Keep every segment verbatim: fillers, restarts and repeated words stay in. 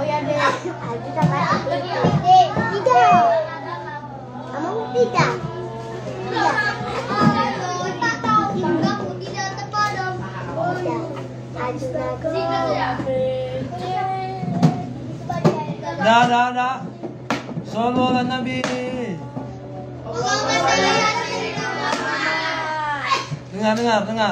ya deh. Aja sampai tiga. Kamu tiga. Tiga. Tidak terpadam. Dah, dah, dah. Sallu ala Nabi. Dengar, dengar, dengar.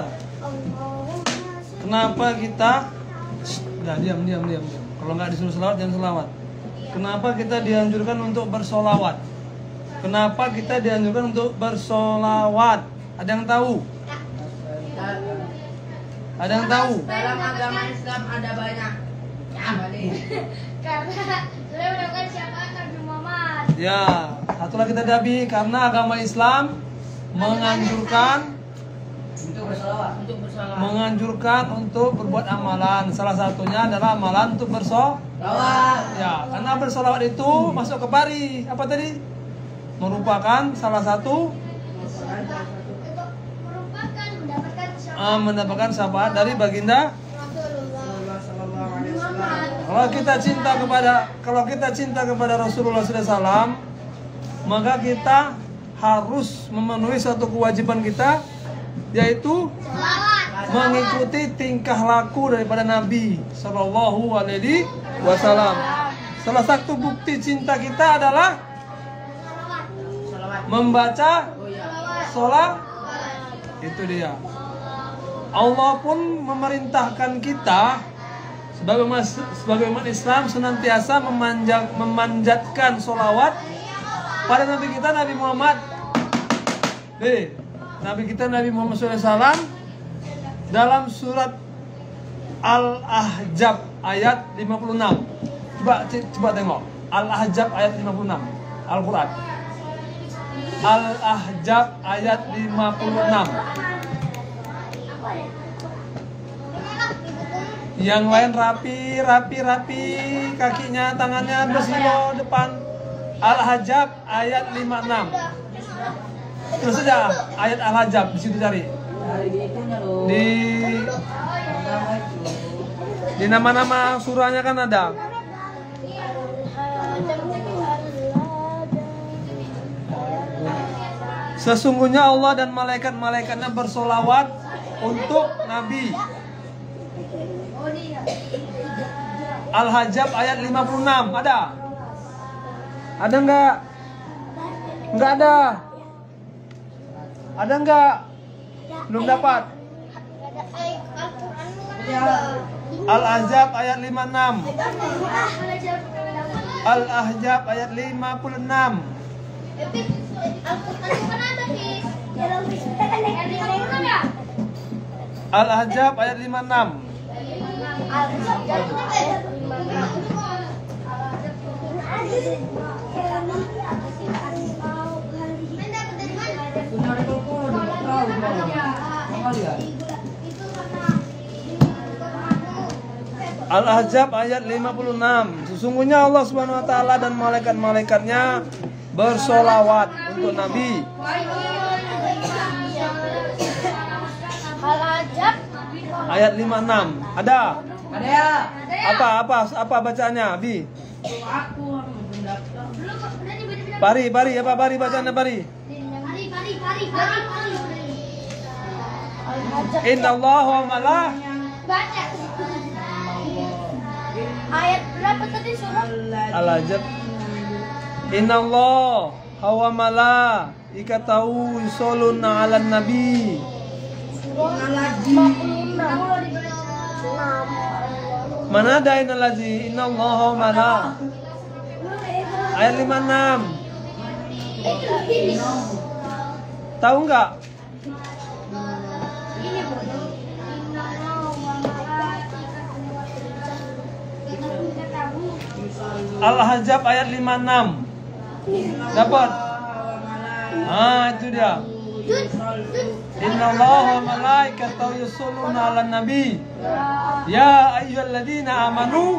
Kenapa kita? Udah, diam, diam, diam, diam. Kalau nggak disuruh selawat, jangan selawat. Kenapa kita dianjurkan untuk bersolawat? Kenapa kita dianjurkan untuk bersolawat? Ada yang tahu? Ada yang tahu? Dalam agama Islam ada banyak. Karena saya menemukan siapa Nabi Muhammad. Ya, satu lagi tadi karena agama Islam menganjurkan Untuk bersolawat. Untuk bersolawat. menganjurkan untuk berbuat amalan. Salah satunya adalah amalan untuk bersolawat. Ya, karena bersolawat itu masuk ke pari. Apa tadi? Merupakan salah satu Merupakan mendapatkan syafaat uh, mendapatkan syafaat dari baginda. Kalau kita cinta kepada kalau kita cinta kepada Rasulullah shallallahu alaihi wasallam, maka kita harus memenuhi satu kewajiban kita, yaitu mengikuti tingkah laku daripada Nabi Shallallahu Alaihi Wasallam. Salah satu bukti cinta kita adalah membaca sholat. Itu dia. Allah pun memerintahkan kita sebagai mas, sebagai umat Islam senantiasa memanjat, memanjatkan sholawat pada Nabi kita Nabi Muhammad. B. Nabi kita Nabi Muhammad shallallahu alaihi wasallam dalam surat Al-Ahzab ayat lima puluh enam. Coba coba tengok Al-Ahzab ayat lima puluh enam Al-Quran. Al-Ahzab ayat lima puluh enam. Yang lain rapi, rapi, rapi, kakinya, tangannya bersilo depan. Al-Ahzab ayat lima puluh enam. Terus saja ayat Al-Ahzab di situ cari. Di di nama-nama surahnya kan ada. Sesungguhnya Allah dan malaikat-malaikatnya bersolawat untuk Nabi. Al-Ahzab ayat lima puluh enam ada? Ada enggak? Enggak ada. Ada enggak? Belum dapat. Al-Ahzab ayat lima puluh enam. Al-Ahzab ayat lima puluh enam. Al-Ahzab ayat lima puluh enam. Al-Ahzab ayat lima puluh enam. Sesungguhnya Allah Subhanahu wa taala dan malaikat-malaikatnya bersolawat untuk Nabi. Al-Ahzab Ayat lima puluh enam. Ada? Ada ya? Apa apa apa bacaannya, Abi? Pari, pari, apa pari bacaannya pari? Pari, pari, pari, pari, pari. Innallaha wa malah. Baca. Ayat berapa tadi surah? Al-Ahzab. Innallaha wa malaikatahu yusholluna 'alan nabi. Mana ada innalazi innallaha wa malah. Ayat lima puluh enam. Tahu enggak? Al-Ahzab ayat lima puluh enam. Dapat? Ah, itu dia. Innallaha wa malaikatahu yusholluna 'alan nabi. Ya ayyuhalladzina amanu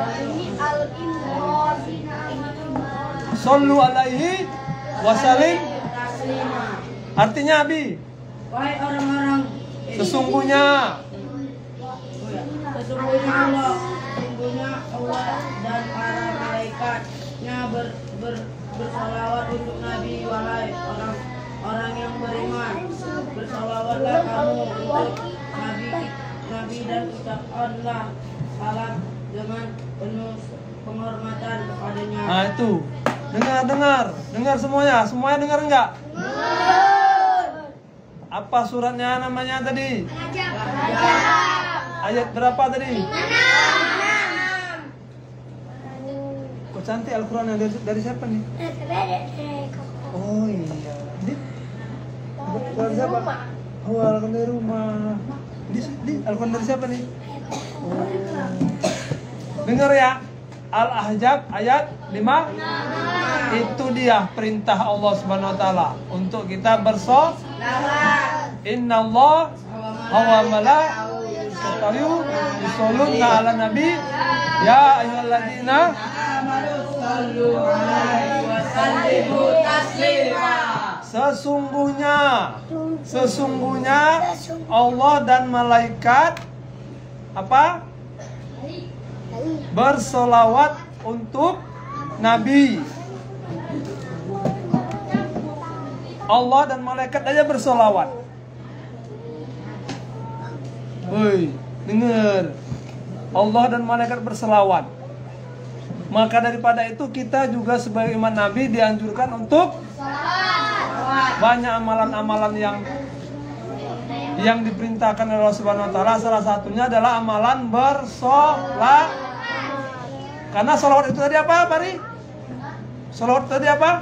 shollu alaihi wasallim. Artinya Abi, Wahai orang-orang, sesungguhnya sesungguhnya Allah, sesungguhnya Allah dan ber, bersalawat untuk Nabi, wahai orang orang yang beriman. Bersalawatlah kamu untuk Nabi, Nabi dan ucapkanlah salam dengan penuh penghormatan kepadanya. Nah itu, dengar dengar, dengar semuanya, semuanya dengar enggak? Apa suratnya namanya tadi? Ayat berapa tadi? Kok cantik Al-Quran dari, dari siapa nih? Oh iya. Di, dari siapa? Oh, Al-Quran dari rumah. Di, di Al-Quran dari siapa nih? Oh. Dengar ya. Al-Ahzab ayat lima. Itu dia perintah Allah Subhanahu wa taala untuk kita bersolawat. Innallah wa malaikatahu yusholluna 'alan nabi ya ayyuhalladzina amanu shallu 'alaihi wa sallimu taslima. Sesungguhnya sesungguhnya Allah dan malaikat apa? Bersolawat untuk Nabi. Allah dan malaikat aja bersolawat. Woi, dengar. Allah dan malaikat bersolawat. Maka daripada itu kita juga sebagai umat Nabi dianjurkan untuk banyak amalan-amalan yang yang diperintahkan oleh Allah Subhanahu wa taala. Salah satunya adalah amalan bersolawat. Karena solawat itu tadi apa, Pari? Solawat tadi apa?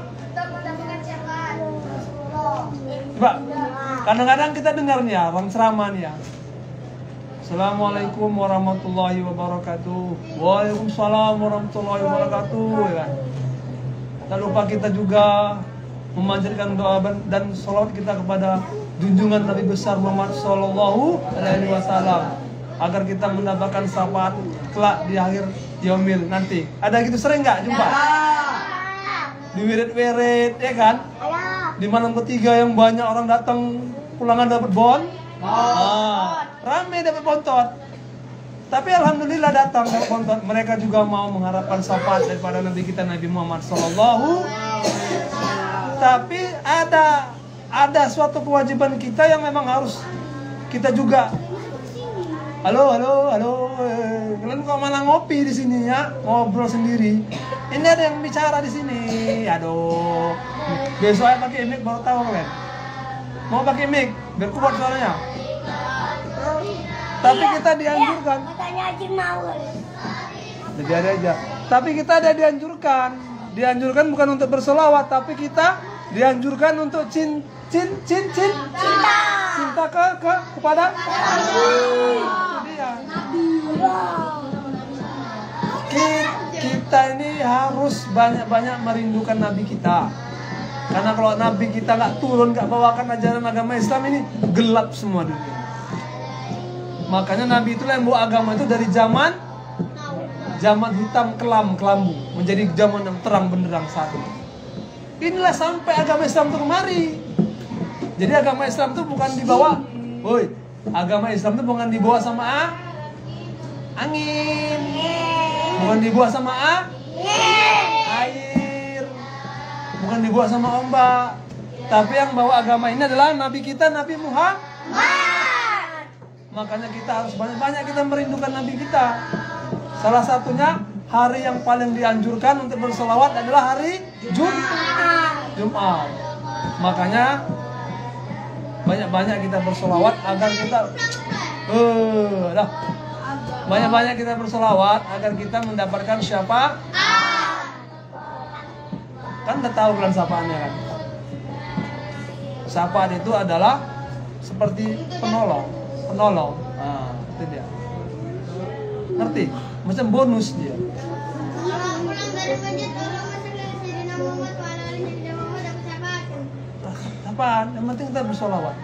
Coba, kadang-kadang kita dengar nih ya, orang ceramah nih ya. Assalamualaikum warahmatullahi wabarakatuh. Waalaikumsalam warahmatullahi wabarakatuh. Ya kan? Tak lupa kita juga memanjatkan doa dan salawat kita kepada junjungan Nabi besar Muhammad Sallallahu Alaihi Wasallam agar kita mendapatkan syafaat kelak di akhir yaumil nanti. Ada gitu sering nggak jumpa? Di wirid-wirid, ya kan? Di malam ketiga yang banyak orang datang pulangan dapat bon. Ah, rame dapat bontot. Tapi alhamdulillah datang dapat bontot. Mereka juga mau mengharapkan syafaat daripada Nabi kita Nabi Muhammad Sallallahu. Tapi ada ada suatu kewajiban kita yang memang harus kita juga. Halo, halo, halo. Kalian kok malah ngopi di sini ya? Ngobrol sendiri. Ini ada yang bicara di sini. Aduh. Besok aja pakai mic baru tahu kalian. Mau pakai mic biar kuat suaranya. Tapi kita dianjurkan. Katanya Haji mau. Jadi ada aja. Tapi kita ada dianjurkan. Dianjurkan bukan untuk bersolawat, tapi kita dianjurkan untuk cin cin cin cin Cinta. cinta ke ke kepada Nabi. Kita ini harus banyak-banyak merindukan Nabi kita. Karena kalau Nabi kita nggak turun, nggak bawakan ajaran agama Islam ini, gelap semua dunia. Makanya Nabi itu yang bawa agama itu dari zaman zaman hitam kelam kelambu menjadi zaman yang terang benderang saat ini. Inilah sampai agama Islam itu kemari. Jadi agama Islam itu bukan dibawa, woi, agama Islam itu bukan dibawa sama ah, angin, bukan dibawa sama ah, air, bukan dibawa sama ombak. Tapi yang bawa agama ini adalah Nabi kita, Nabi Muhammad. Makanya kita harus banyak-banyak kita merindukan Nabi kita. Salah satunya hari yang paling dianjurkan untuk berselawat adalah hari Jumat. Jumat. Makanya banyak-banyak kita berselawat agar kita eh dah. Banyak-banyak kita berselawat agar kita mendapatkan syafaat. Kan udah tahu kan syafaatnya kan? Syafaat itu adalah seperti penolong, penolong. Nah, itu dia. Ngerti? Macam bonus dia. Kalau pulang dari masjid tolong masak Sayyidina Muhammad wa ala alihi Sayyidina Muhammad dapat syafaat. Apaan? Yang penting kita bersolawat.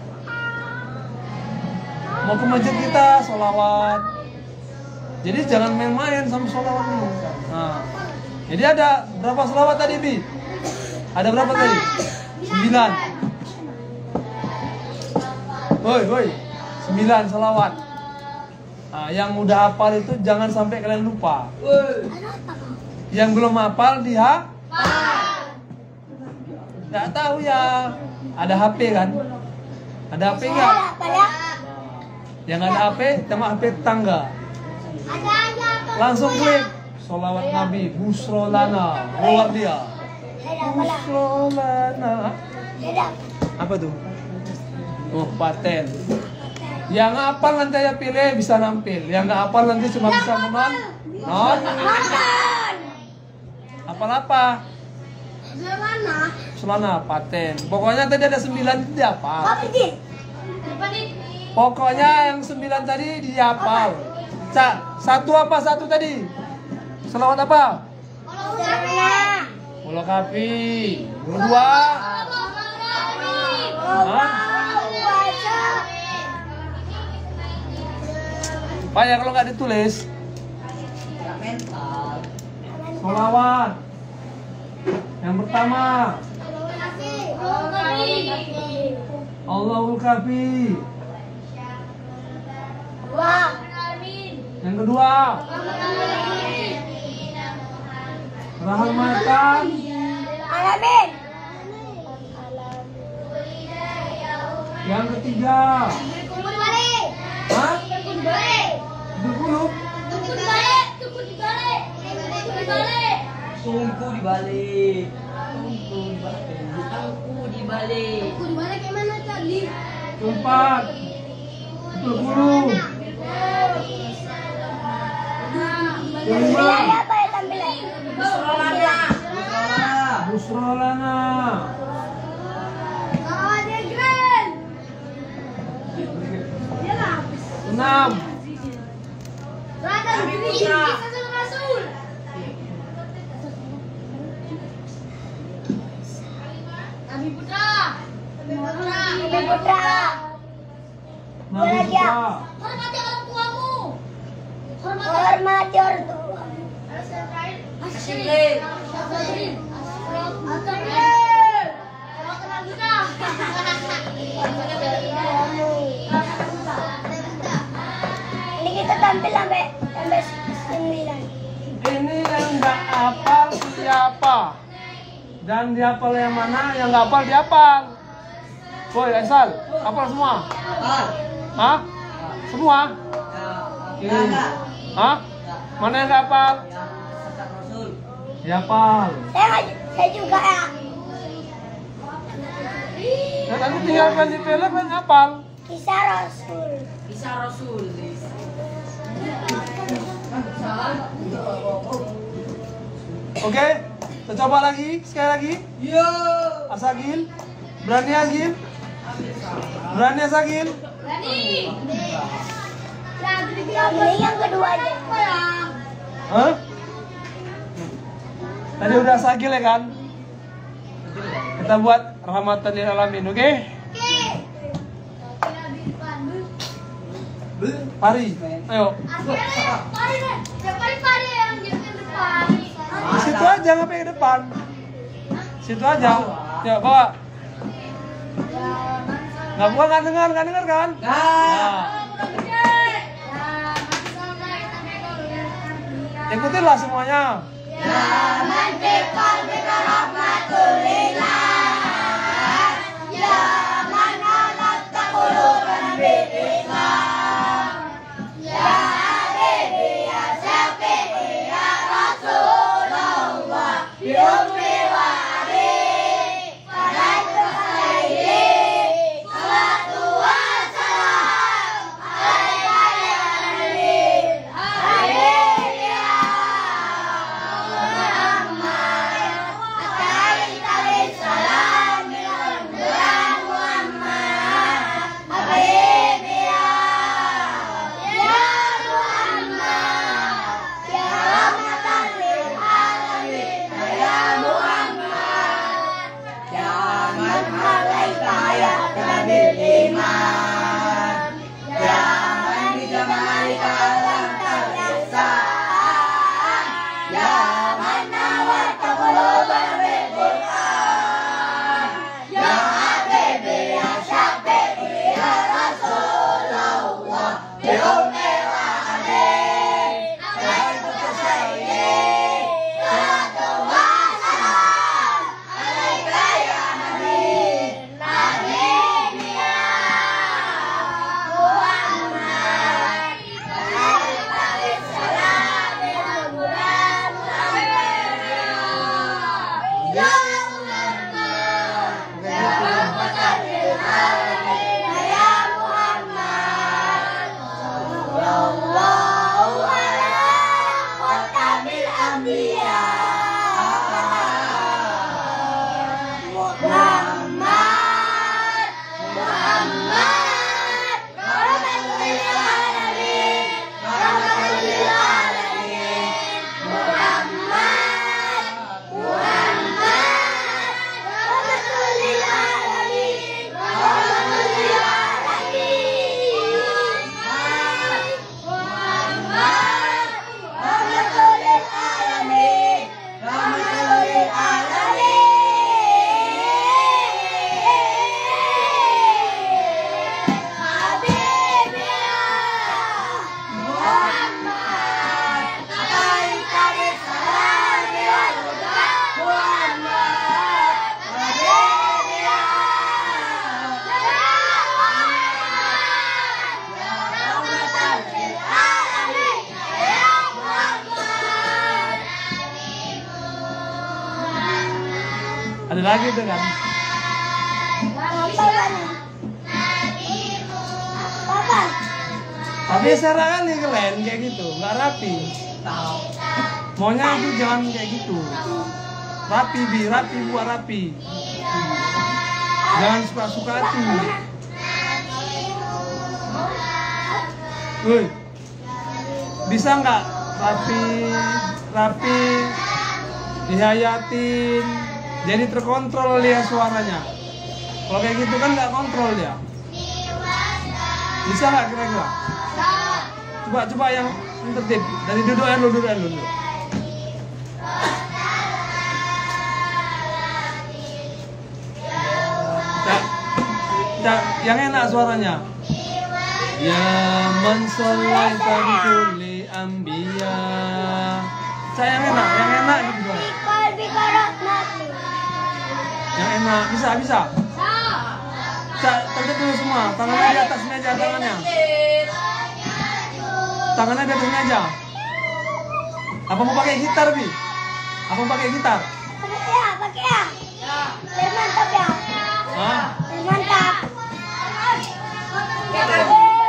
Mau ke masjid kita solawat. Jadi jangan main-main sama solawat dulu. Nah, jadi ada berapa solawat tadi, Bi? Ada berapa tadi? Sembilan. Woi, woi, sembilan solawat. Nah, yang udah hafal itu jangan sampai kalian lupa. Yang belum hafal dia Nggak tahu ya. Ada H P kan? Ada H P nggak? Yang ada H P, sama H P tetangga. Ada aja apa? Langsung klik. Sholawat Nabi, Busrolana. Keluar dia. Busrolana. Apa tuh? Oh, paten. Yang hafal nanti aja pilih bisa nampil. Yang nggak hafal nanti cuma bisa menonton. Non. Hafal apa? Gimana? Selana, paten. Pokoknya tadi ada sembilan itu dihafal. Apa nih? Pokoknya yang sembilan tadi dihafal. Cak, satu apa satu tadi? Selawat apa? Mula kafi. Dua. Hah? Pak ya kalau nggak ditulis. Selawat. Yang pertama. Allahul kafi. Yang kedua. Rahmatan. Alamin. Yang ketiga. Tukun balik. Hah? Tukun balik. Dulu. Tukun balik. Tukun balik. Tukun balik. Tungku dibalik. Tungku dibalik. Tungku dibalik. Tukun balik gimana tadi? Empat. Sepuluh. Lima. Apa ya tampilnya? Busrolana. Busrolana. Oh, dia grand. Dia lah. Enam. Rada Nabi Idris, Putra. Rasul Rasul. Nabi Putra. Nabi Putra. Nabi Putra. Nabi Putra. Hormati orang tuamu. Hormati orang tuamu. Asyik. Ini kita tampil sampai sampai sembilan. Ini yang nggak hafal siapa? Dan dihafal yang mana? Yang nggak hafal dihafal. Boy, Aisal, hafal semua? Ah. Hah? Semua? Ya. Enggak. Hah? Mana yang nggak hafal? Kata Rasul. Dihafal. Saya saya juga ya. Nah, nanti tinggal ganti film kan hafal. Kisah Rasul. Bisa Rasul. Oke, kita coba lagi, sekali lagi. Yo. Asagil, berani Agil? Berani Asagil? Berani. Ini yang kedua aja. Hah? Tadi udah Asagil ya kan? Kita buat rahmatan lil alamin, oke? Pari, ayo. Di situ aja, ngapain ke depan? Situ aja. Yuk, bawa. Nggak buka, nggak dengar, nggak dengar kan? Nah. Ikutinlah semuanya. Ya Ada lagi tuh kan. Tapi secara kali keren kayak gitu, nggak rapi. Maunya itu jangan kayak gitu. Rapi bi, rapi buat rapi. Jangan suka-suka hati. Woi, bisa nggak rapi, rapi, dihayatin, jadi terkontrol dia suaranya. Kalau kayak gitu kan nggak kontrol dia. Bisa nggak kira-kira? Coba coba yang tertib. Dari duduk ya lu, duduk ya lu. Cak, cak, yang enak suaranya. Ya man sallaita bi kulli anbiya. Cak yang enak, yang enak gitu. Yang enak, bisa bisa. Cak, tertib dulu semua. Tangannya di atas meja, tangannya. Tangannya di atas meja. Apa mau pakai gitar, Bi? Apa mau pakai gitar? Pakai ya, pakai ya. Biar mantap ya. Hah? Biar mantap. Gitar.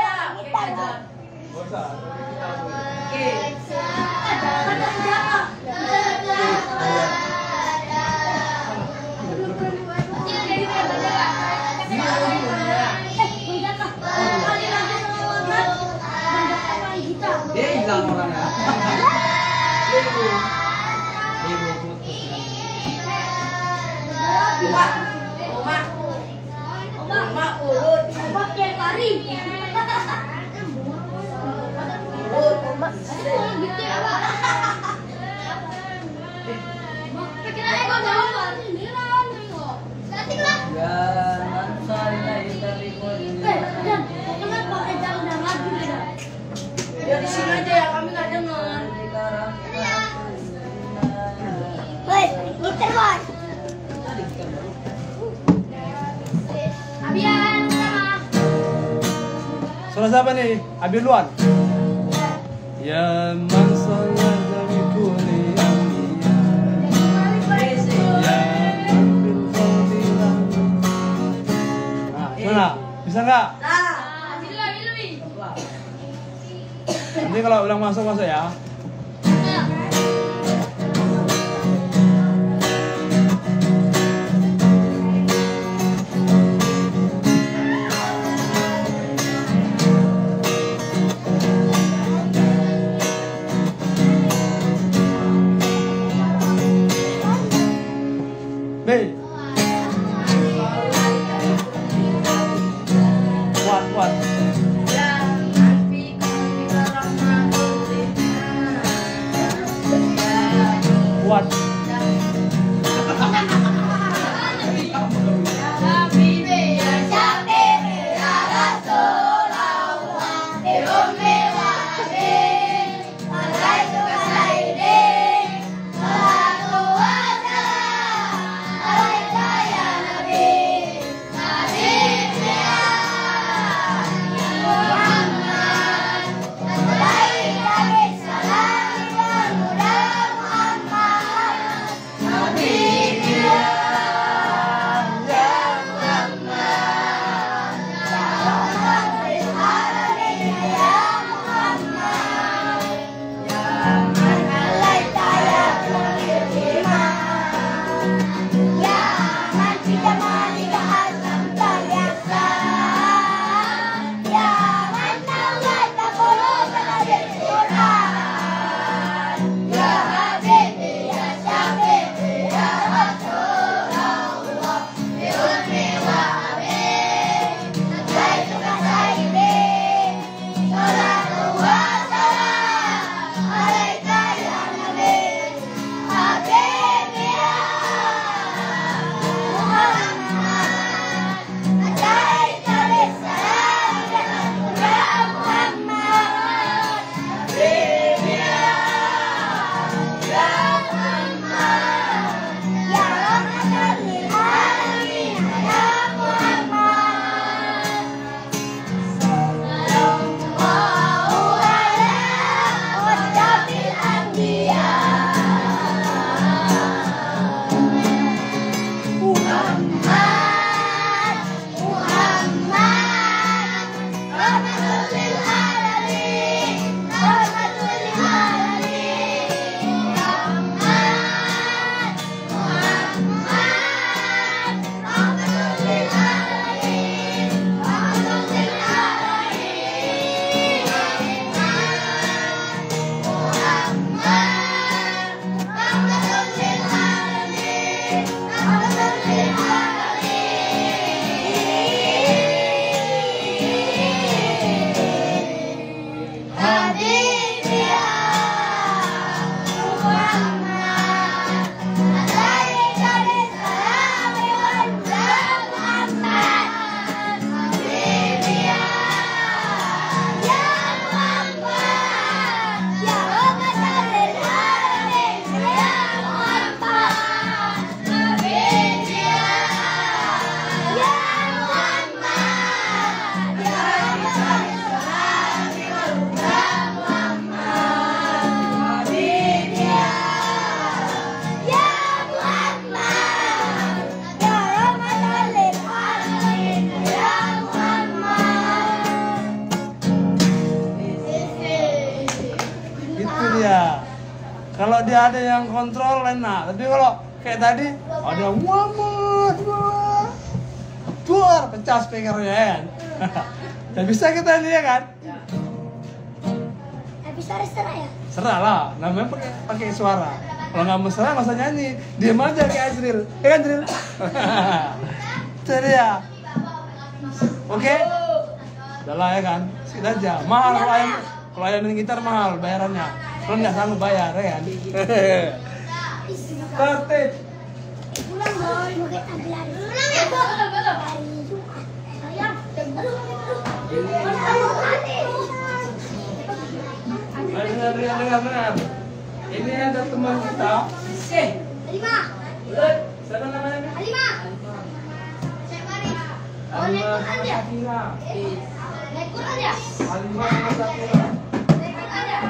Dia hilang orangnya. Oma, oma, oma urut, Oma tiap hari. urut, oma. Gitu ya, Pak. Pikiran aku jawab. Ini lah, ganti lah. Jangan salai dari kulli. Eh, Dan, kenapa Eda udah lagi beda? Dia di sini aja ya, kami nggak dengar. Woi, gitar boy. Abian sama. Suara siapa nih? Abi Luan. Ya man sallaita bi kulli anbiya. Ya man bil fadilah. Nah, gimana? Bisa nggak? Nanti kalau ulang masuk masuk ya. Nih. Kuat kuat. Kuat. Kalau dia ada yang kontrol enak. Tapi kalau kayak tadi ada yang Muhammad, keluar pecah speakernya kan. Dan bisa kita lihat kan? Bisa serah ya? Serah lah, namanya pakai pakai suara. Kalau nggak mau serah nggak usah nyanyi, diam aja kayak Azril, ya kan Azril? Jadi ya, oke? Udah lah ya kan, segitu aja. Mahal kalau ayam, kalau ayamin gitar mahal bayarannya. Kalau nggak sanggup bayar ya kan? Tertib. Pulang boy, mau kita bilang pulang ya. Ayam, Dengar, dengar, dengar, dengar. Ini ada teman kita. Lima. Siapa namanya? Lima. Siapa nih? Oh, naik Alima Quran ya? Safira. Naik Quran ya? Alima Safira. Naik Quran ya?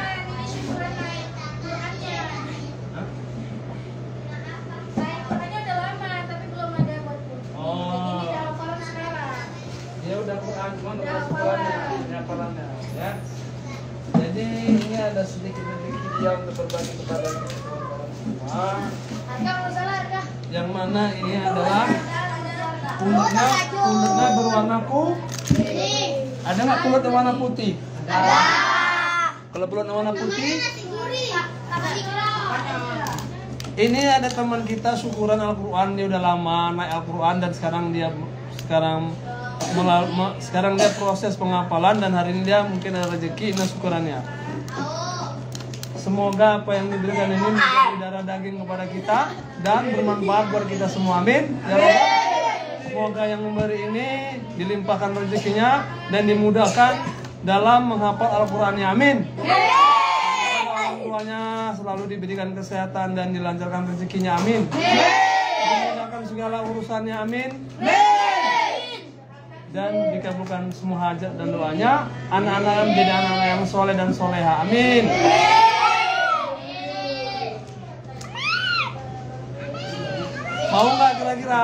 Oh. Dia udah Quran, cuma udah Qurannya, ini hafalannya, ya. Jadi ini ada sedikit-sedikit yang berbagi kepada teman-teman semua. Yang mana ini adalah kulitnya, kulitnya berwarna putih. Ada nggak kulit warna putih? Ada. Kalau kulit warna putih, ini ada teman kita syukuran Al-Quran, dia udah lama naik Al-Quran dan sekarang dia sekarang melal, me, sekarang dia proses penghafalan dan hari ini dia mungkin ada rezeki nah syukurannya. Semoga apa yang diberikan ini menjadi darah daging kepada kita dan bermanfaat buat kita semua. Amin. Ya Allah. Semoga yang memberi ini dilimpahkan rezekinya dan dimudahkan dalam menghafal Al-Qurannya. Amin. Semuanya selalu diberikan kesehatan dan dilancarkan rezekinya, amin. Dimudahkan segala urusannya, amin. Dan dikabulkan semua hajat dan doanya. Anak-anak menjadi anak-anak yang soleh dan soleha, amin. Mau nggak kira-kira?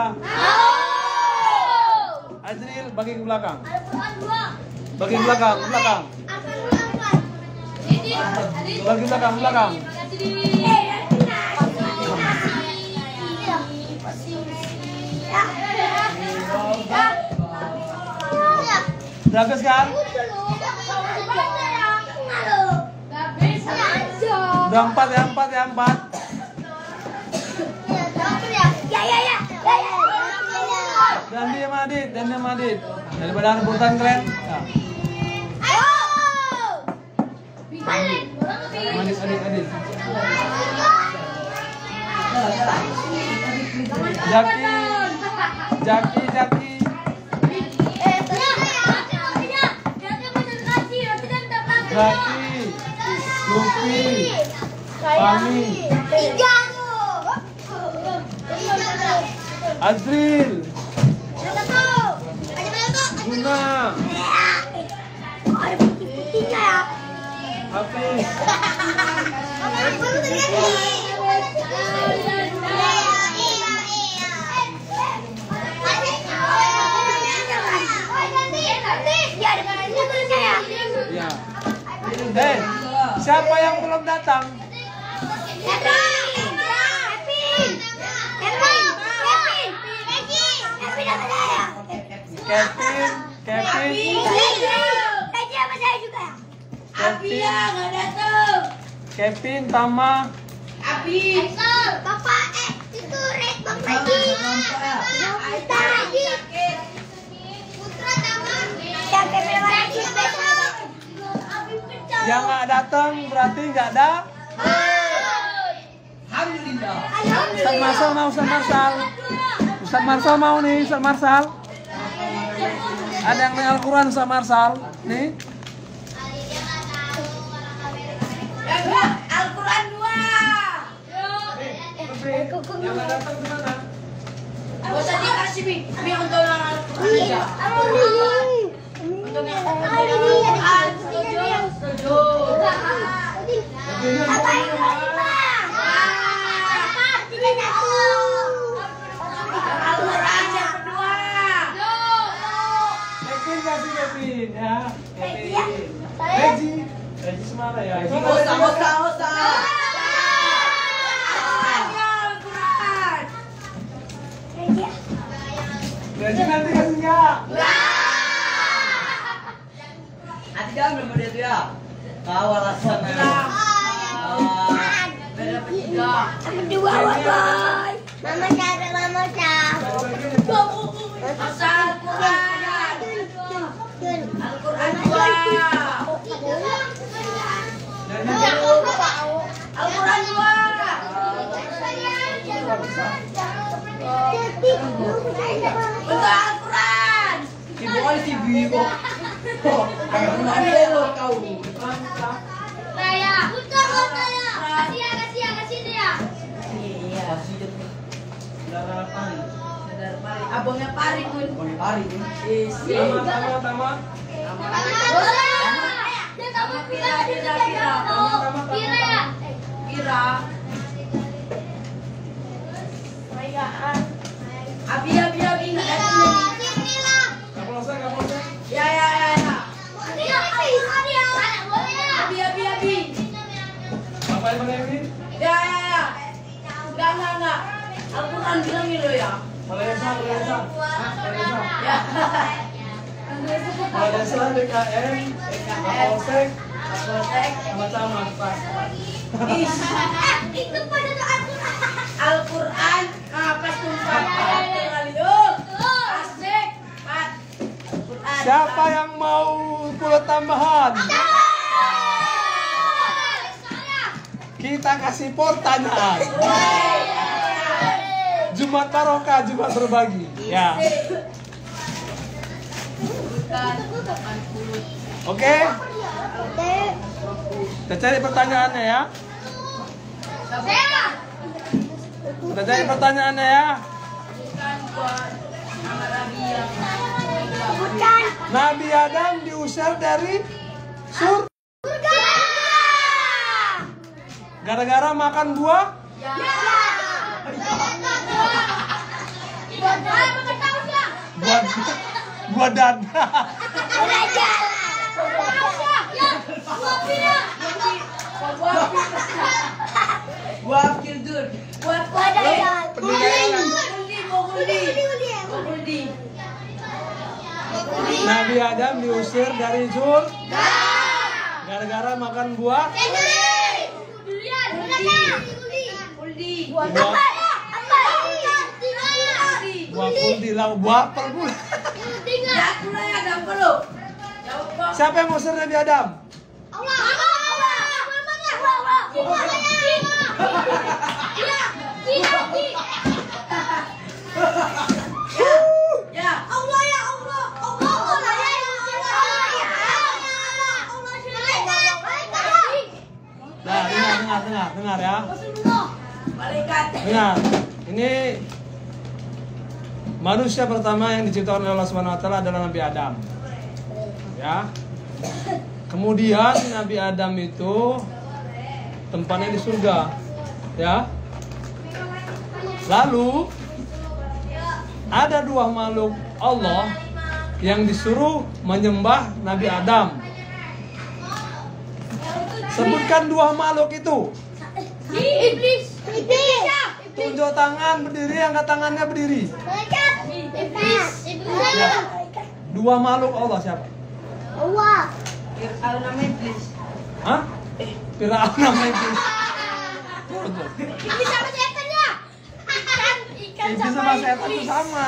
Azril, bagi ke belakang. Bagi ke belakang, ke belakang. Bagi belakang, belakang. Bagus kan? Udah empat ya, empat ya, empat. Dan dia Madid, dan dia Madid. Daripada rebutan kalian. Ya. Adit, adit, adit. Jaki, Jaki, Jaki. Jaki, Luffy, Fahmi, Azril, Guna, Hafiz. Ya. Hei, siapa yang belum datang? Kevin, Kevin, Kevin, Tama, Abi. Bapak, eh, itu Red Bang Haji. Putra Haji. Putra Tama. Siapa yang Haji besok? yang nggak datang berarti nggak ada. Alhamdulillah. Ustaz Marsal mau, Ustaz Marsal. Ustaz Marsal mau nih, Ustaz Marsal. Ada yang main Al-Quran, Ustaz Marsal. Nih. Al-Quran dua. Yang nggak datang gimana? Gua tadi kasih mi, mi untuk yang Al-Quran aja. Untuk yang Al-Quran setuju, setuju. Al-Quran yang kedua. Kevin kasih Kevin ya. Kevin. Reji. Reji semana ya? Hosa, hosa, hosa. Dua wabai. Mama cari mama cari. Al-Quran. Al-Quran dua. Al-Quran dua. Untuk Al-Quran. Ibu kali T V kok. Kayak mana lo kau? Raya. Buka buka ya. Kasih ya kasih ya kasih dia. Iya. Darah pari. Sadar pari. Abangnya pari pun. Boleh pari. Isi. Tama tama tama. Dia kamu Pira, pira, pira. Kira ya. Kira. Abi, abi, abi. Kapolsek, kapolsek. Ya, ya, ya, ya. Abi, abi, abi. Apa yang mana ini? Ya, ya, ya. Enggak, enggak, enggak. Al-Quran bilang gitu ya. Malaysia, Malaysia. Hah, Malaysia. Ya. Malaysia D K M, Kapolsek, Al-Quran. sama camat. Pas. Itu pada Al-Quran. Al-Quran. Apa tumpah? Kali oh. Asik. Pat. Al-Quran. Siapa yang mau kulit tambahan? Kita kasih pertanyaan. Jumat Barokah, Jumat berbagi. Ya. Oke. Kita cari pertanyaannya ya. Kita cari pertanyaannya ya. Bukan buat nama Nabi yang Nabi Adam diusir dari surga gara-gara makan buah. Buah buah dada. buat kildur. Buat Penilaian. Guldi, guldi. Guldi. Nabi Adam diusir dari surga gara-gara makan buah. Guldi. Buah buah kuldi lah, buah apel pula. Ya, pula ya, ada apa lo? Jawab kok. Siapa yang ngusir Nabi Adam? Ya. Allah ya Allah. Allah ya Nah, dengar, dengar, dengar, dengar ya. Malaikat. Dengar. Ini manusia pertama yang diciptakan oleh Allah Subhanahu wa taala adalah Nabi Adam. Ya. Kemudian Nabi Adam itu tempatnya di surga. Ya. Lalu ada dua makhluk Allah yang disuruh menyembah Nabi Adam. Sebutkan dua makhluk itu. Iblis. Iblis. Tunjuk tangan berdiri, angkat tangannya berdiri. Iblis. Iblis. Ya. Dua makhluk Allah siapa? Allah. Fir'aun nama iblis. Hah? Firaun nama iblis. Betul. Iblis sama setan ya? Ikan. Ikan Iblis sama setan itu sama.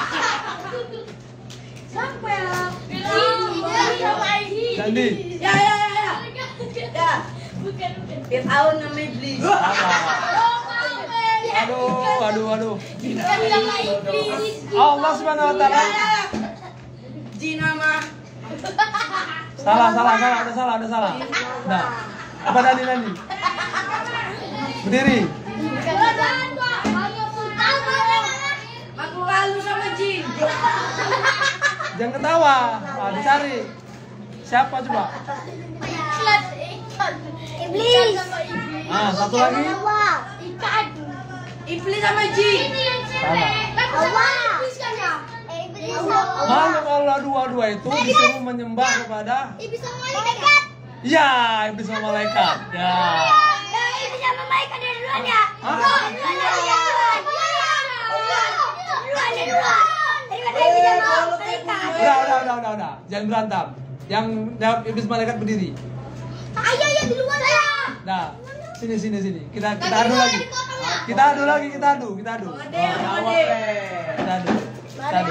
Siapa ya? Iblis sama Iblis. Jadi, Ya, ya, ya, ya. Ya. Bukan, bukan. Fir'aun nama iblis. salah. Aduh, aduh, aduh. Ikan sama Iblis. Allah Subhanahu wa Ya, taala. ya. Jin nama. Salah, salah, salah, ada salah, ada salah. Nah, apa tadi nanti? Berdiri. Badan, Pak. Hanya putih. Makhluk halus sama jin. Jangan ketawa. Nah, dicari. Siapa coba? Ikan. Ikan. Iblis. Sama Iblis. Ah, satu lagi. Ikan. Iblis sama jin. Ini yang Salah. cewek. Allah. Iblis kan ya? Iblis sama Makhluk Allah dua-dua itu disuruh menyembah kepada Iblis sama malaikat. ya iblis sama malaikat. Ya. Iblis sama malaikat ada duluan ya? Hah? Duluan ya? Duluan. Duluan ya duluan. Daripada iblis sama malaikat. Udah, udah, udah, udah, udah. Jangan berantem. Yang jawab iblis malaikat berdiri. Ayo ya duluan ya. Nah, sini sini sini. Kita kita adu lagi. Kita adu lagi, kita adu, kita adu. Kita adu. Kita adu.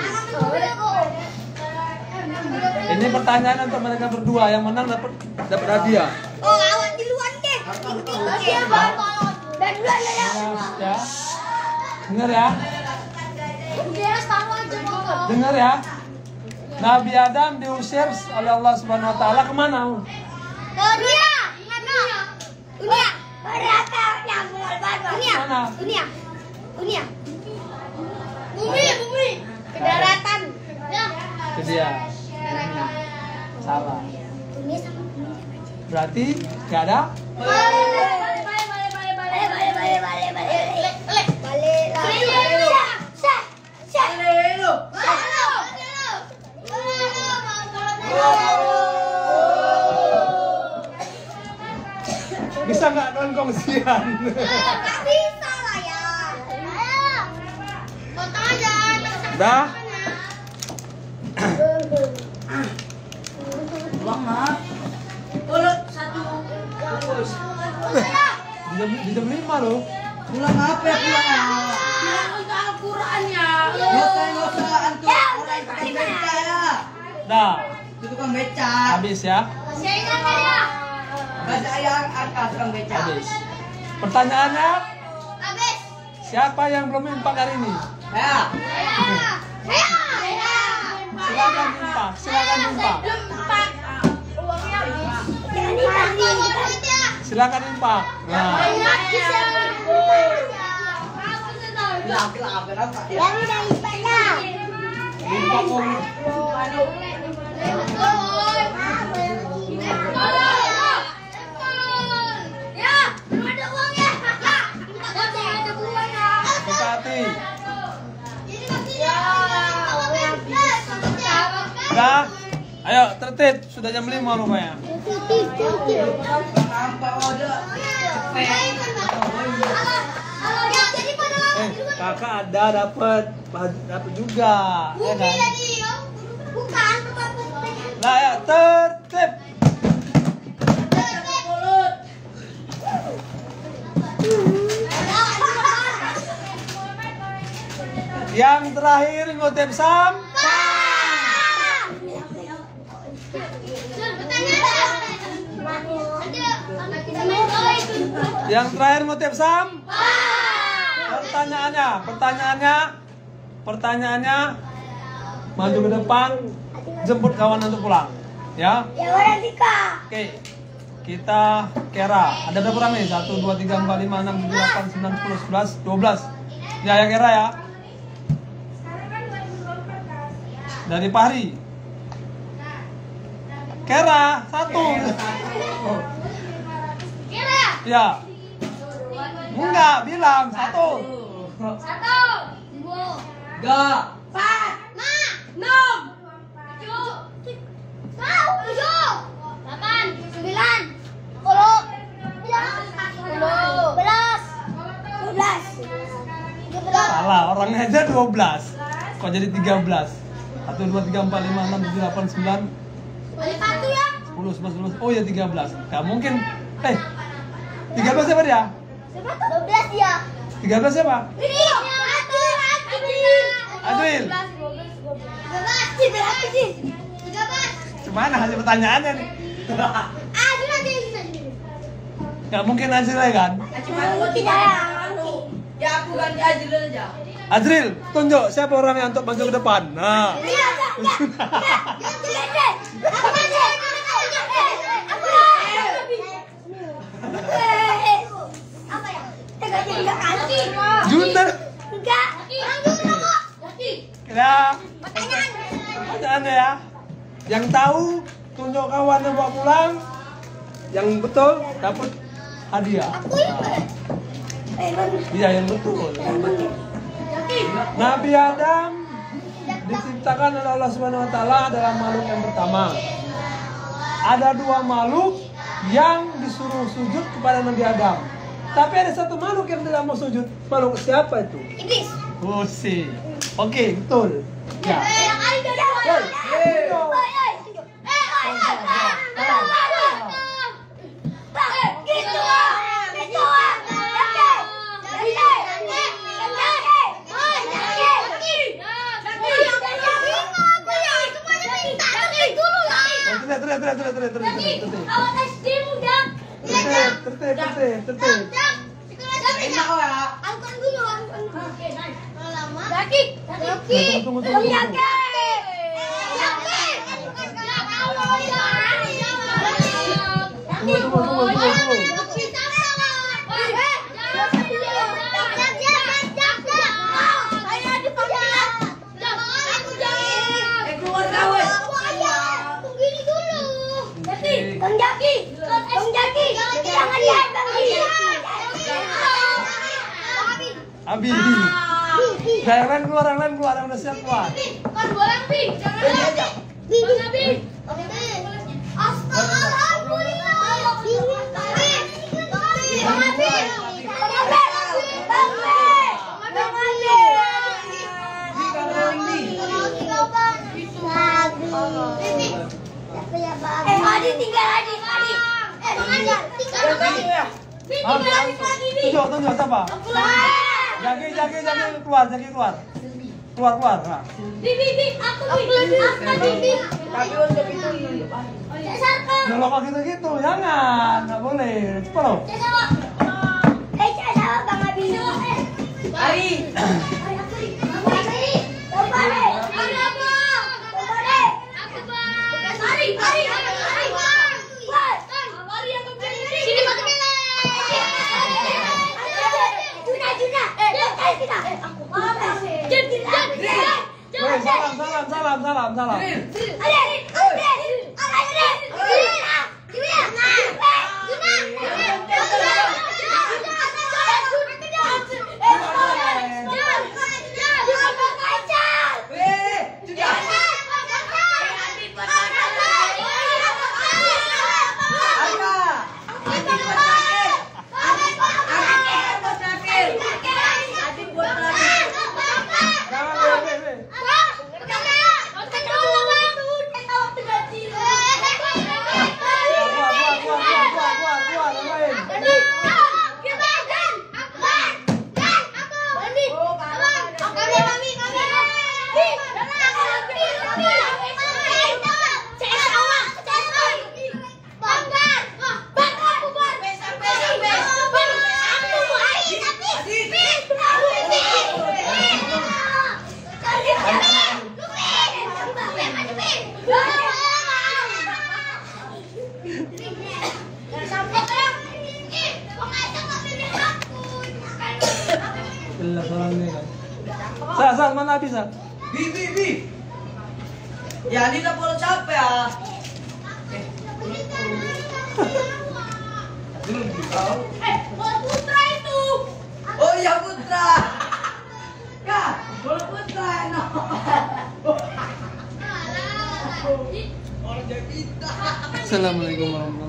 Ini pertanyaan untuk mereka berdua, yang menang dapat dapat hadiah. Oh, awak duluan deh. Iya, Bang. Dan duluan ya. Ya. Dengar ya. Dia tahu aja kok. Dengar ya. Nabi Adam diusir oleh Allah Subhanahu wa taala kemana? Ke dunia. Mana? Dunia. Berapa yang dunia? Mana? Dunia. Dunia. Bumi, bumi. Ke daratan. Ya. Itu dia. Salah. Dunia sama bumi. Berarti gak ada? Balik, balik, balik, balik, balik, balik, balik, balik, balik, balik, balik, balik, balik, Syah, Syah, Syah. Bisa nggak non kongsian? Nggak bisa lah ya. Ayo, potong aja. Dah. Uang maaf. Urut satu. Bungkus. Di jam, di jam lima loh. Pulang apa ya pulang? Pulang untuk Al-Quran ya. Nggak usah nggak usah antum orang tukang beca ya. Dah. Itu tukang beca. Habis ya. Saya ingatkan ya. Baca ayat angka tukang beca. Habis. Pertanyaannya, Habis. siapa yang belum impak hari ini? Ya. Saya. Saya. Silakan impak, silakan impak. Uangnya habis. Jangan duitnya. Silakan impak. Nah, Banyak bisa. Yang udah ibadah. impak om. Ya, belum ada uangnya. Ada uangnya. Bekati. Ya, Dah. Ayo tertib, sudah jam lima rupanya. Nampak ada. Eh, kakak ada dapat dapat juga, ya kan? Bukan, Nah, ya tertib. Yang terakhir ngutip sam. Yang terakhir ngutip sam. Pertanyaannya, pertanyaannya, pertanyaannya, maju ke depan, jemput kawan untuk pulang, ya. Ya udah Dika. Oke, kita kera. Ada berapa orang nih? Satu, dua, tiga, empat, lima, enam, tujuh, delapan, sembilan, sepuluh, sebelas, dua belas. Ya, ya kera ya. Dari Pahri. Kera satu. Kira. Ya. Enggak, bilang satu. Satu. Dua. Ga. Empat. Ma. Enam. Tujuh. Tahu. Tujuh. Delapan. Sembilan. Sepuluh. Sepuluh. Belas. Dua belas. Tiga belas. Salah, orangnya aja dua belas. Kok jadi tiga belas? satu, dua, tiga, empat, lima, enam, tujuh, delapan, sembilan, Balik satu ya. sepuluh, sebelas, dua belas. Oh ya tiga belas. Gak mungkin. Eh, tiga belas siapa dia? Siapa tuh? Dua belas dia. tiga belas siapa? Ini. Satu. Adril. Tiga belas. Tiga belas. Tiga belas. Cuman hasil pertanyaannya nih. Ah, dulu aja bisa. Gak mungkin hasilnya kan? Cuma aku tidak. Ya aku ganti aja dulu aja. Adril, tunjuk siapa orang yang untuk maju ke depan. Nah. Iya, iya. Ganti deh. Aku aja. Aku. Apa ya? Tiga tiga kaki. Junter. Enggak. Lanjut kok. Ya. Pertanyaan. Pertanyaannya ya. Yang tahu tunjuk kawan yang bawa pulang. Yang betul dapat hadiah. Aku ya. Iya yang betul. Nabi Adam diciptakan oleh Allah Subhanahu wa taala adalah makhluk yang pertama. Ada dua makhluk yang disuruh sujud kepada Nabi Adam. Tapi ada satu makhluk yang tidak mau sujud. Makhluk siapa itu? Iblis. Oh sih. Oke, betul. Ya. Eh, yang ada di Hey, luar. hey. Eh, eh. Eh, eh, eh. Gitu. Gitu. tertib, tertib, tertib, tertib. Awak S D muda. Tertib, tertib, tertib, tertib. Enak ya. Angkat dulu, angkat dulu. Oke, nice. Lama. Daki, daki. Tunggu, tunggu, tunggu, tunggu. Tunggu, tunggu, tunggu, tunggu, tunggu. Bang Jaki, Bang Jaki, jangan lihat Bang Jaki. Abi. Yang lain keluar, yang lain keluar, yang udah siap keluar. Kan boleh Bi, jangan lihat. Bang Abi. Eh, Adi tinggal Adi, Adi. Eh, tinggal Adi. Tinggal Adi lagi nih. Tunjuk, tunjuk, siapa? Jaki, Jaki, Jaki keluar, Jaki keluar. Keluar, keluar. Nah. Bi, Bi, Bi, aku Bi. Aku Bi. Tapi untuk itu Kalau kok gitu-gitu, jangan, nggak boleh. Cepat loh. Eh, cak sama Bang Abi. Ari. Woi, salam, salam, salam, salam, salam. Sal, Sal, mana Abi, Sal? Bi, Bi, Bi. Ya, ini tak boleh capek ya. Eh, bola putra itu. Oh iya Putra. Ya, bola Putra. No. Assalamualaikum warahmatullahi wabarakatuh.